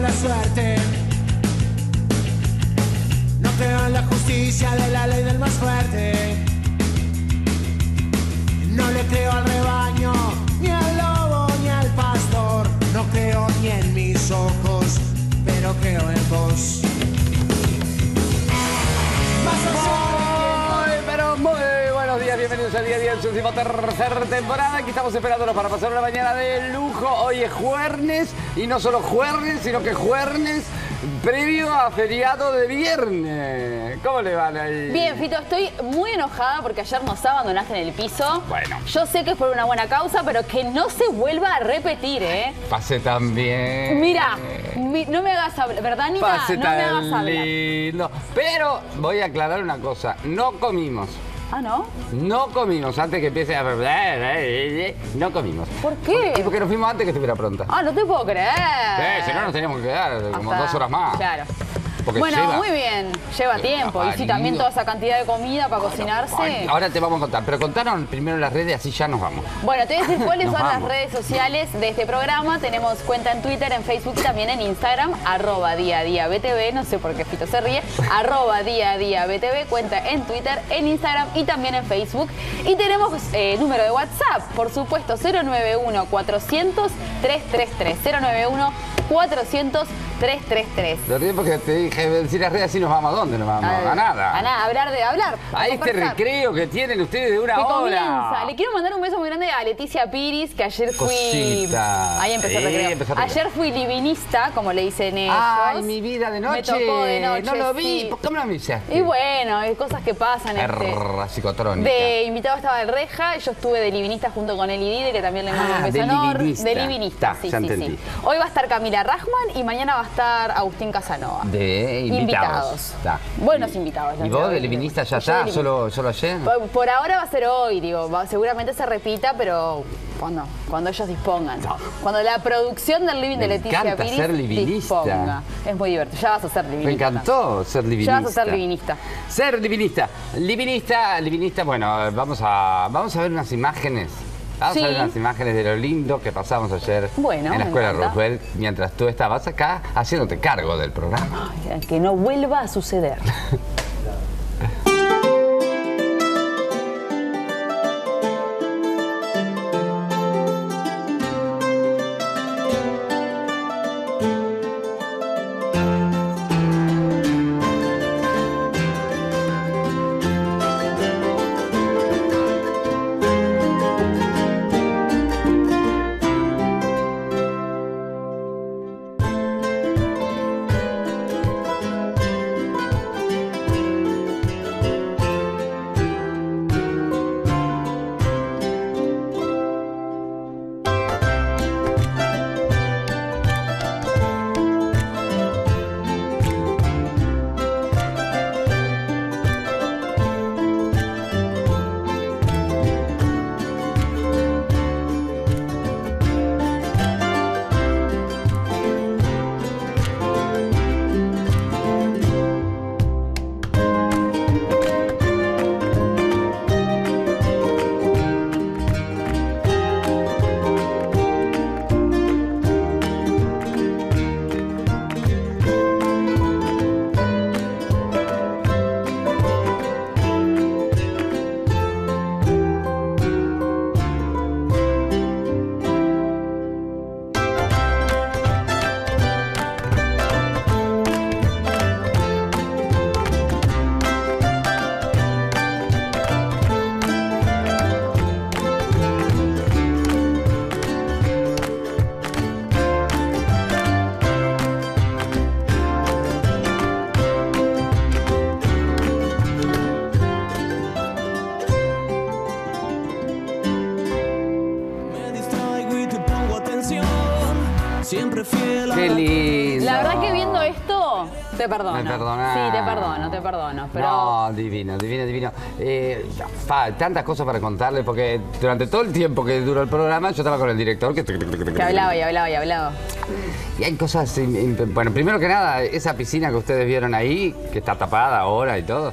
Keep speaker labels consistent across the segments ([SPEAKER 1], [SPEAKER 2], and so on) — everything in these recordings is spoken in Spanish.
[SPEAKER 1] la suerte. No creo en la justicia de la ley del más fuerte. No le creo al rebaño, ni al lobo, ni al pastor. No creo ni en mis ojos, pero creo en vos.
[SPEAKER 2] Muy buenos días, bienvenidos al día a día en su tercera temporada. Aquí estamos esperándonos para pasar una mañana de lujo. Hoy es jueves, y no solo jueves, sino que jueves previo a feriado de viernes. ¿Cómo le van ahí?
[SPEAKER 3] Bien, Fito, estoy muy enojada porque ayer nos abandonaste en el piso.
[SPEAKER 2] Bueno.
[SPEAKER 3] Yo sé que es por una buena causa, pero que no se vuelva a repetir, ¿eh?
[SPEAKER 2] Pasé tan bien.
[SPEAKER 3] Mira, no me hagas hablar, ¿verdad, Nina?
[SPEAKER 2] Pasé
[SPEAKER 3] No me hagas
[SPEAKER 2] tan
[SPEAKER 3] hablar.
[SPEAKER 2] lindo. Pero voy a aclarar una cosa. No comimos.
[SPEAKER 3] ¿Ah, no?
[SPEAKER 2] No comimos antes que empiece a... No comimos.
[SPEAKER 3] ¿Por qué?
[SPEAKER 2] Y porque nos fuimos antes que estuviera pronta.
[SPEAKER 3] Ah, no te puedo creer.
[SPEAKER 2] Si no nos teníamos que quedar como
[SPEAKER 3] Hasta-
[SPEAKER 2] 2 horas más.
[SPEAKER 3] Claro.
[SPEAKER 2] Porque
[SPEAKER 3] Bueno,
[SPEAKER 2] lleva-
[SPEAKER 3] muy bien. Lleva tiempo. Y si también toda esa cantidad de comida para cocinarse.
[SPEAKER 2] Ay, ahora te vamos a contar, pero contanos primero las redes, así ya nos vamos.
[SPEAKER 3] Bueno, te voy a decir cuáles
[SPEAKER 2] Nos
[SPEAKER 3] son las
[SPEAKER 2] vamos.
[SPEAKER 3] redes sociales de este programa. Tenemos cuenta en Twitter, en Facebook y también en Instagram, @Día a Día BTV. No sé por qué Fito se ríe. @Día a Día BTV, cuenta en Twitter, en Instagram y también en Facebook. Y tenemos número de WhatsApp, por supuesto, 091-400-333. 091-400-333.
[SPEAKER 2] Lo río porque te dije, decir las redes así nos vamos a dónde, nos vamos a nada.
[SPEAKER 3] A nada, hablar de hablar.
[SPEAKER 2] A este
[SPEAKER 3] conversar.
[SPEAKER 2] recreo que tienen ustedes de una
[SPEAKER 3] Que
[SPEAKER 2] hora.
[SPEAKER 3] comienza. Le quiero mandar un beso muy grande a Leticia Piris, que ayer fui...
[SPEAKER 2] Cosita.
[SPEAKER 3] Ahí empezó el
[SPEAKER 2] Sí,
[SPEAKER 3] recreo.
[SPEAKER 2] empezó el recreo.
[SPEAKER 3] Ayer fui livinista, como le dicen ellos.
[SPEAKER 2] Ay, mi vida de noche.
[SPEAKER 3] Me tocó de noche,
[SPEAKER 2] No lo vi.
[SPEAKER 3] sí.
[SPEAKER 2] ¿Por qué me lo avisaste?
[SPEAKER 3] Y bueno, hay cosas que pasan.
[SPEAKER 2] Psicotrónica.
[SPEAKER 3] De invitado estaba el Reja, y yo estuve de livinista junto con Eli Dide, que también le mando un beso
[SPEAKER 2] de
[SPEAKER 3] enorme.
[SPEAKER 2] livinista.
[SPEAKER 3] De livinista,
[SPEAKER 2] Está,
[SPEAKER 3] sí,
[SPEAKER 2] ya
[SPEAKER 3] sí,
[SPEAKER 2] entendí.
[SPEAKER 3] sí. Hoy va a estar Camila Rajman y mañana va a estar Agustín Casanova.
[SPEAKER 2] De invitados. Está.
[SPEAKER 3] Buenos invitados.
[SPEAKER 2] ¿Y vos de livinista ya
[SPEAKER 3] Yo de
[SPEAKER 2] está? ¿Solo ayer?
[SPEAKER 3] Por ahora va a ser hoy, digo, seguramente se repita, pero cuando ellos dispongan.
[SPEAKER 2] No.
[SPEAKER 3] Cuando la producción del living de
[SPEAKER 2] Me
[SPEAKER 3] Leticia
[SPEAKER 2] encanta
[SPEAKER 3] Piris
[SPEAKER 2] ser livinista.
[SPEAKER 3] disponga. Es muy divertido. Ya vas a ser livinista.
[SPEAKER 2] Me encantó ser livinista.
[SPEAKER 3] Ya vas a ser livinista.
[SPEAKER 2] Ser livinista. Livinista, bueno, vamos a ver unas imágenes. Vamos a ver unas imágenes de lo lindo que pasamos ayer
[SPEAKER 3] Bueno,
[SPEAKER 2] en la
[SPEAKER 3] me
[SPEAKER 2] escuela
[SPEAKER 3] encanta.
[SPEAKER 2] Roosevelt, mientras tú estabas acá haciéndote cargo del programa.
[SPEAKER 3] Ay, que no vuelva a suceder.
[SPEAKER 1] Siempre fiel a
[SPEAKER 2] ¡Qué lindo!
[SPEAKER 3] La verdad que viendo esto, te perdono.
[SPEAKER 2] Me perdonás.
[SPEAKER 3] Sí, te perdono. Pero
[SPEAKER 2] No, divino. Tantas cosas para contarle, porque durante todo el tiempo que duró el programa yo estaba con el director
[SPEAKER 3] que hablaba y hablaba y hablaba.
[SPEAKER 2] Y hay cosas, bueno, primero que nada, esa piscina que ustedes vieron ahí, que está tapada ahora y todo,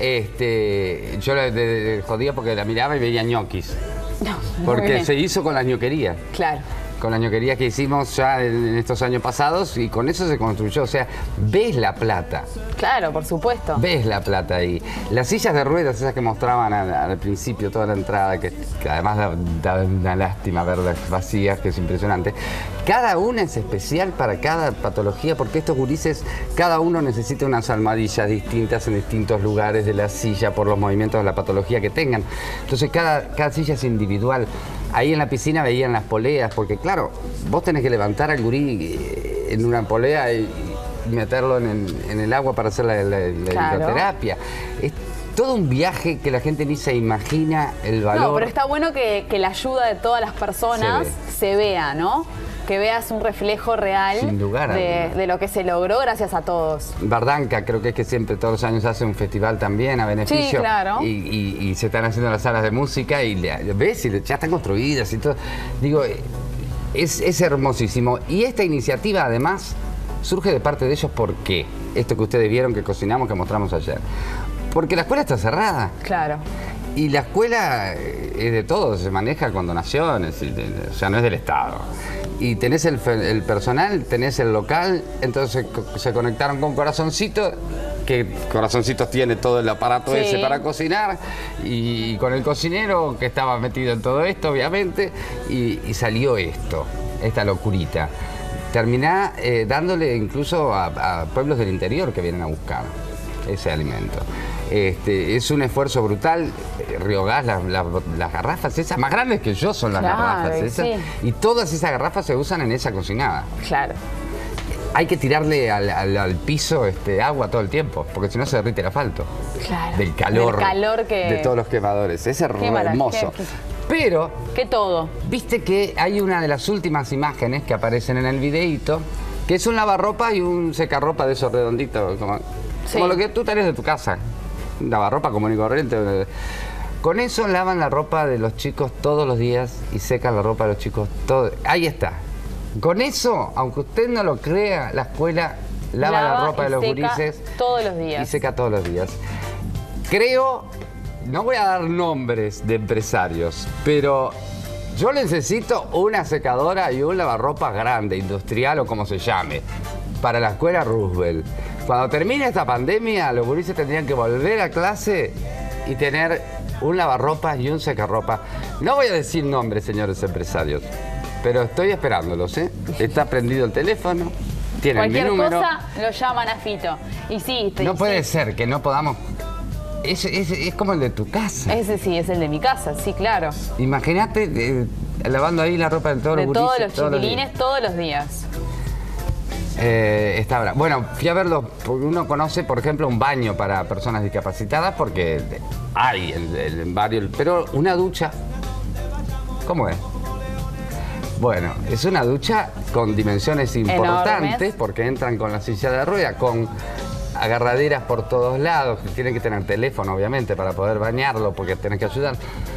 [SPEAKER 2] yo le jodía porque la miraba y veía ñoquis.
[SPEAKER 3] No, muy
[SPEAKER 2] Porque
[SPEAKER 3] bien.
[SPEAKER 2] se hizo con la ñoquería.
[SPEAKER 3] Claro.
[SPEAKER 2] con la ñoquería que hicimos ya en estos años pasados y con eso se construyó. O sea, ves La Plata.
[SPEAKER 3] Claro, por supuesto.
[SPEAKER 2] Ves La Plata ahí. Las sillas de ruedas, esas que mostraban al principio, toda la entrada, que además da una lástima verlas vacías, que es impresionante. Cada una es especial para cada patología, porque estos gurises, cada uno necesita unas almohadillas distintas en distintos lugares de la silla por los movimientos de la patología que tengan. Entonces cada silla es individual. Ahí en la piscina veían las poleas, porque claro, vos tenés que levantar al gurí en una polea y meterlo en el agua para hacer la hidroterapia. Es todo un viaje que la gente ni se imagina el valor.
[SPEAKER 3] No, pero está bueno que la ayuda de todas las personas se vea, ¿no? Que veas un reflejo real
[SPEAKER 2] Sin lugar
[SPEAKER 3] de lo que se logró gracias a todos.
[SPEAKER 2] Bardanca creo que es que siempre todos los años hace un festival también a beneficio.
[SPEAKER 3] Sí, claro.
[SPEAKER 2] Y se están haciendo las salas de música y ves, y ya están construidas y todo. Digo, es hermosísimo. Y esta iniciativa además surge de parte de ellos. ¿Por qué? Esto que ustedes vieron, que cocinamos, que mostramos ayer. Porque la escuela está cerrada.
[SPEAKER 3] Claro.
[SPEAKER 2] Y la escuela es de todos, se maneja con donaciones, o sea, no es del Estado. Y tenés el personal, tenés el local, entonces se conectaron con Corazoncito, que Corazoncitos tiene todo el aparato ese para cocinar, y con el cocinero que estaba metido en todo esto, obviamente, y salió esta locurita. Terminá dándole incluso a pueblos del interior que vienen a buscar ese alimento. Es un esfuerzo brutal. Riogás, las garrafas esas, más grandes que yo son las garrafas esas, y todas esas garrafas se usan en esa cocinada.
[SPEAKER 3] Claro.
[SPEAKER 2] Hay que tirarle al piso agua todo el tiempo, porque si no se derrite el asfalto.
[SPEAKER 3] Claro.
[SPEAKER 2] Del calor de todos los quemadores. Es hermoso. Pero...
[SPEAKER 3] ¿Qué todo?
[SPEAKER 2] Viste que hay una de las últimas imágenes que aparecen en el videíto, que es un lavarropa y un secarropa de esos redonditos, como lo que tú tenés de tu casa. Lavarropa común y corriente. Con eso lavan la ropa de los chicos todos los días y secan la ropa de los chicos todos. Ahí está. Con eso, aunque usted no lo crea, la escuela lava la ropa de los gurises
[SPEAKER 3] todos los días.
[SPEAKER 2] Y seca todos los días. Creo, no voy a dar nombres de empresarios, pero yo necesito una secadora y un lavarropa grande, industrial o como se llame, para la escuela Roosevelt. Cuando termine esta pandemia, los gurises tendrían que volver a clase y tener un lavarropa y un secarropa. No voy a decir nombres, señores empresarios, pero estoy esperándolos, ¿eh? Está prendido el teléfono, tienen mi número.
[SPEAKER 3] Cualquier cosa lo llaman a Fito. Y sí,
[SPEAKER 2] no puede ser que no podamos... Es como el de tu casa.
[SPEAKER 3] Ese sí, es el de mi casa, sí, claro.
[SPEAKER 2] Imagínate lavando ahí la ropa de todos los gurises.
[SPEAKER 3] De todos los chiquilines todos los días.
[SPEAKER 2] Está bravo. Bueno, fui a verlo, porque uno conoce, por ejemplo, un baño para personas discapacitadas, porque hay en varios, pero una ducha, ¿cómo es? Bueno, es una ducha con dimensiones importantes, enormes, porque entran con la silla de rueda, con agarraderas por todos lados, que tienen que tener teléfono, obviamente, para poder bañarlo, porque tenés que ayudar.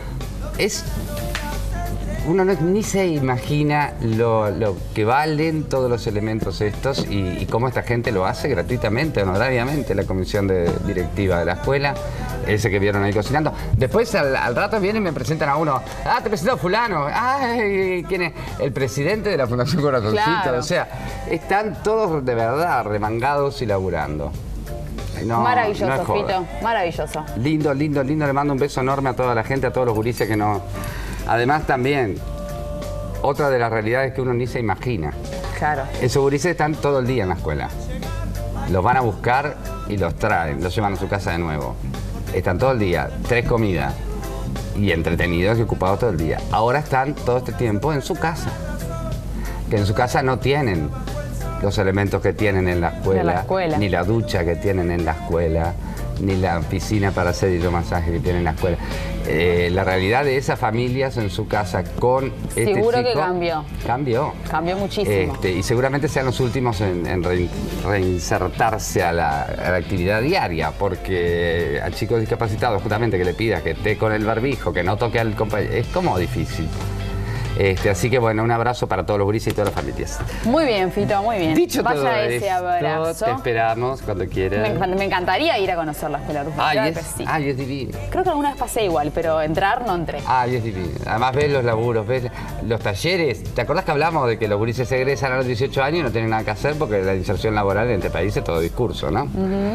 [SPEAKER 2] Uno ni se imagina lo que valen todos los elementos estos y cómo esta gente lo hace gratuitamente, honorariamente, la comisión directiva de la escuela, ese que vieron ahí cocinando. Después al rato vienen y me presentan a uno. Ah, te presento a fulano. Ay, ¿quién es? El presidente de la Fundación Corazoncito. Claro. O sea, están todos de verdad remangados y laburando. No,
[SPEAKER 3] maravilloso,
[SPEAKER 2] no
[SPEAKER 3] Fito, maravilloso.
[SPEAKER 2] Lindo, lindo, lindo. Le mando un beso enorme a toda la gente, a todos los gurises que no... Además también, otra de las realidades que uno ni se imagina.
[SPEAKER 3] Claro.
[SPEAKER 2] Esos gurises están todo el día en la escuela. Los van a buscar y los traen, los llevan a su casa de nuevo. Están todo el día, 3 comidas. Y entretenidos y ocupados todo el día. Ahora están todo este tiempo en su casa. Que en su casa no tienen los elementos que tienen en la escuela. Ni la ducha que tienen en la escuela. Ni la piscina para hacer hidromasaje que tienen en la escuela. La realidad de esas familias en su casa con este chico...
[SPEAKER 3] Seguro que cambió. Cambió muchísimo.
[SPEAKER 2] Y seguramente sean los últimos en reinsertarse a la actividad diaria, porque a chicos discapacitados justamente que le pidas que esté con el barbijo, que no toque al compañero, es como difícil. Así que bueno, un abrazo para todos los gurises y todas las familias.
[SPEAKER 3] Muy bien, Fito, muy bien.
[SPEAKER 2] Dicho todo
[SPEAKER 3] Vaya ese
[SPEAKER 2] esto,
[SPEAKER 3] abrazo.
[SPEAKER 2] te esperamos cuando quieras.
[SPEAKER 3] Me encantaría ir a conocer la escuela Rufo. Claro que sí.
[SPEAKER 2] Ay, es divino.
[SPEAKER 3] Creo que alguna vez pasé igual, pero entrar no entré.
[SPEAKER 2] Ay, es divino. Además ves los laburos, ves los talleres. ¿Te acordás que hablamos de que los gurises se egresan a los 18 años y no tienen nada que hacer porque la inserción laboral en este país es todo discurso, ¿no?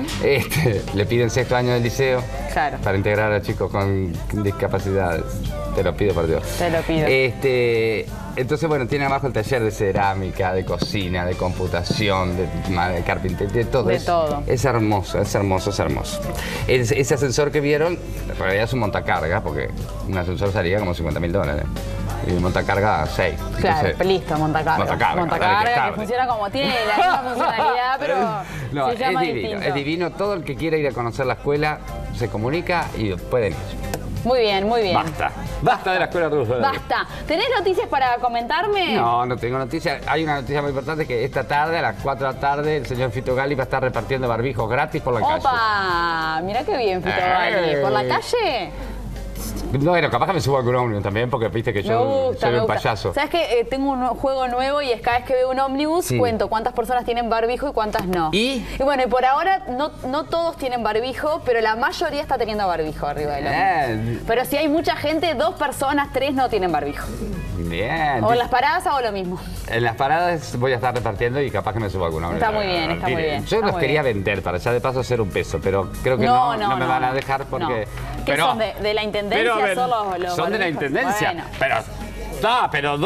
[SPEAKER 2] Le piden 6º año del liceo para integrar a chicos con discapacidades. Te lo pido, por Dios.
[SPEAKER 3] Te lo pido.
[SPEAKER 2] Entonces, bueno, tiene abajo el taller de cerámica, de cocina, de computación, de carpintería, de todo.
[SPEAKER 3] De todo.
[SPEAKER 2] Es hermoso, es hermoso, es hermoso. Ese ascensor que vieron, en realidad es un montacarga, porque un ascensor salía como $50.000. Y montacarga 6.
[SPEAKER 3] Claro,
[SPEAKER 2] entonces,
[SPEAKER 3] listo, montacarga. Montacarga que funciona como tiene la misma funcionalidad, pero
[SPEAKER 2] no,
[SPEAKER 3] se llama
[SPEAKER 2] divino,
[SPEAKER 3] distinto.
[SPEAKER 2] es divino. Todo el que quiera ir a conocer la escuela se comunica y pueden ir.
[SPEAKER 3] Muy bien, muy bien.
[SPEAKER 2] Basta de la escuela Rufo.
[SPEAKER 3] Basta. ¿Tenés noticias para comentarme?
[SPEAKER 2] No, no tengo noticias. Hay una noticia muy importante que esta tarde, a las 4 de la tarde, el señor Fito Gali va a estar repartiendo barbijos gratis por la calle.
[SPEAKER 3] ¡Opa! Mirá qué bien, Fito Gali. ¿Por la calle?
[SPEAKER 2] No, bueno, capaz que me subo al ómnibus también, porque viste que yo soy un payaso.
[SPEAKER 3] ¿Sabes qué? Tengo un juego nuevo y es cada vez que veo un ómnibus, cuento cuántas personas tienen barbijo y cuántas no.
[SPEAKER 2] Y
[SPEAKER 3] bueno, y por ahora no todos tienen barbijo, pero la mayoría está teniendo barbijo arriba del ómnibus. Pero si hay mucha gente, 2 personas, 3 no tienen barbijo.
[SPEAKER 2] Bien.
[SPEAKER 3] O en las paradas hago lo mismo.
[SPEAKER 2] En las paradas voy a estar repartiendo y capaz que me subo a alguna.
[SPEAKER 3] Está muy bien, está muy bien.
[SPEAKER 2] Yo los quería vender para ya de paso hacer un peso, pero creo que no me van a dejar porque...
[SPEAKER 3] ¿Qué son de la intendencia?
[SPEAKER 2] Son de la intendencia,
[SPEAKER 3] bueno.
[SPEAKER 2] pero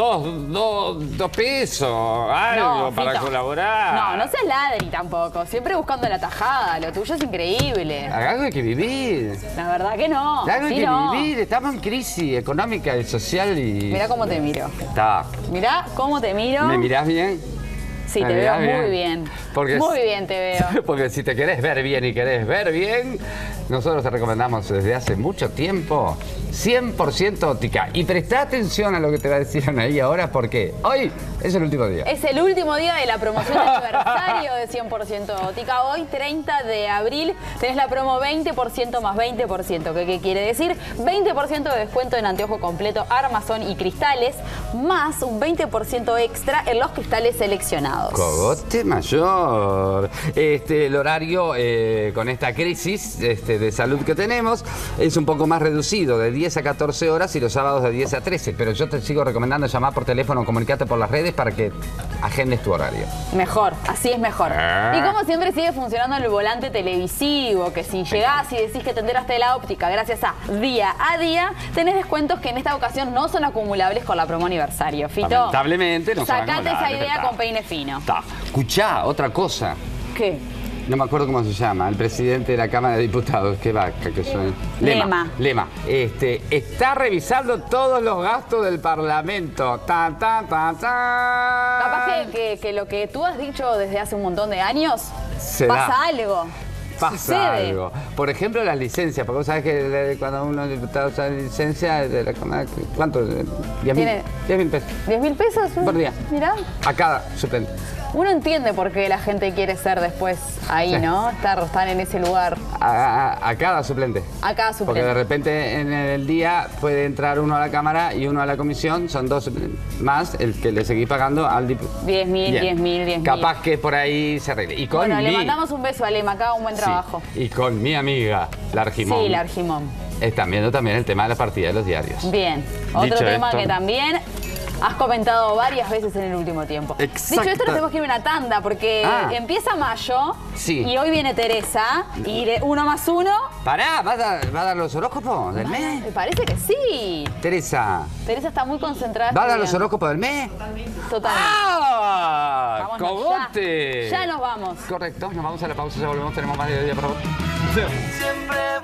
[SPEAKER 2] dos pesos, algo para colaborar.
[SPEAKER 3] No seas ladri tampoco, siempre buscando la tajada, lo tuyo es increíble.
[SPEAKER 2] Algo hay que vivir.
[SPEAKER 3] La verdad que no.
[SPEAKER 2] Algo hay que vivir, estamos en crisis económica y social y...
[SPEAKER 3] Mirá cómo te miro. Mirá cómo te miro.
[SPEAKER 2] ¿Me mirás bien?
[SPEAKER 3] Sí, te veo muy bien. Muy bien te veo.
[SPEAKER 2] Porque si te querés ver bien y querés ver bien, nosotros te recomendamos desde hace mucho tiempo 100% óptica. Y prestá atención a lo que te va a decir Anaí ahora, porque hoy es el último día.
[SPEAKER 3] Es el último día de la promoción de aniversario de 100% óptica. Hoy, 30 de abril, tenés la promo 20% más 20%. ¿Qué quiere decir? 20% de descuento en anteojo completo, armazón y cristales, más un 20% extra en los cristales seleccionados.
[SPEAKER 2] Cogote mayor. El horario con esta crisis de salud que tenemos es un poco más reducido, de 10 a 14 horas y los sábados de 10 a 13. Pero yo te sigo recomendando llamar por teléfono o comunicarte por las redes para que agendes tu horario. Mejor, así es mejor. Y como siempre sigue funcionando el volante televisivo, que si llegás y decís que te enteraste de la óptica gracias a Día a Día, tenés descuentos que en esta ocasión no son acumulables con la promo aniversario. Fito, lamentablemente no son
[SPEAKER 3] sacate esa idea con peine fino.
[SPEAKER 2] Escuchá, otra cosa.
[SPEAKER 3] ¿Qué?
[SPEAKER 2] No me acuerdo cómo se llama, el presidente de la Cámara de Diputados, qué vaca que soy. Lema. Está revisando todos los gastos del Parlamento.
[SPEAKER 3] Capaz que lo que tú has dicho desde hace un montón de años, pasa algo.
[SPEAKER 2] Pasa algo. Por ejemplo, las licencias, porque vos sabés que cuando uno es diputado usa licencia de la Cámara, ¿cuánto? 10.000 pesos.
[SPEAKER 3] ¿10.000 pesos?
[SPEAKER 2] Por día.
[SPEAKER 3] Mirá.
[SPEAKER 2] A cada suplente.
[SPEAKER 3] Uno entiende por qué la gente quiere ser después ahí, ¿no? Estar en ese lugar.
[SPEAKER 2] A cada suplente.
[SPEAKER 3] A cada suplente.
[SPEAKER 2] Porque de repente en el día puede entrar uno a la Cámara y uno a la Comisión, son 2 más el que le seguís pagando al diputado.
[SPEAKER 3] 10.000.
[SPEAKER 2] Capaz que por ahí se arregle. Y con
[SPEAKER 3] le mandamos un beso a Lema, acá un buen trabajo.
[SPEAKER 2] Y con mi amiga, la Argimón.
[SPEAKER 3] Sí, la Argimón.
[SPEAKER 2] Están viendo también el tema de la partida de los diarios.
[SPEAKER 3] Bien. Otro tema que también has comentado varias veces en el último tiempo.
[SPEAKER 2] Exacto.
[SPEAKER 3] Dicho esto, nos tenemos que ir a una tanda porque empieza mayo y hoy viene Teresa y de 1 más 1...
[SPEAKER 2] Pará, ¿va a dar los horóscopos del mes?
[SPEAKER 3] Me parece que sí.
[SPEAKER 2] Teresa
[SPEAKER 3] está muy concentrada.
[SPEAKER 2] ¿Va a dar los horóscopos del mes?
[SPEAKER 3] Totalmente.
[SPEAKER 2] ¡Ah! ¡Cogote!
[SPEAKER 3] Ya nos vamos.
[SPEAKER 2] Correcto, nos vamos a la pausa, ya volvemos, tenemos más de 2 días para vos.
[SPEAKER 1] Siempre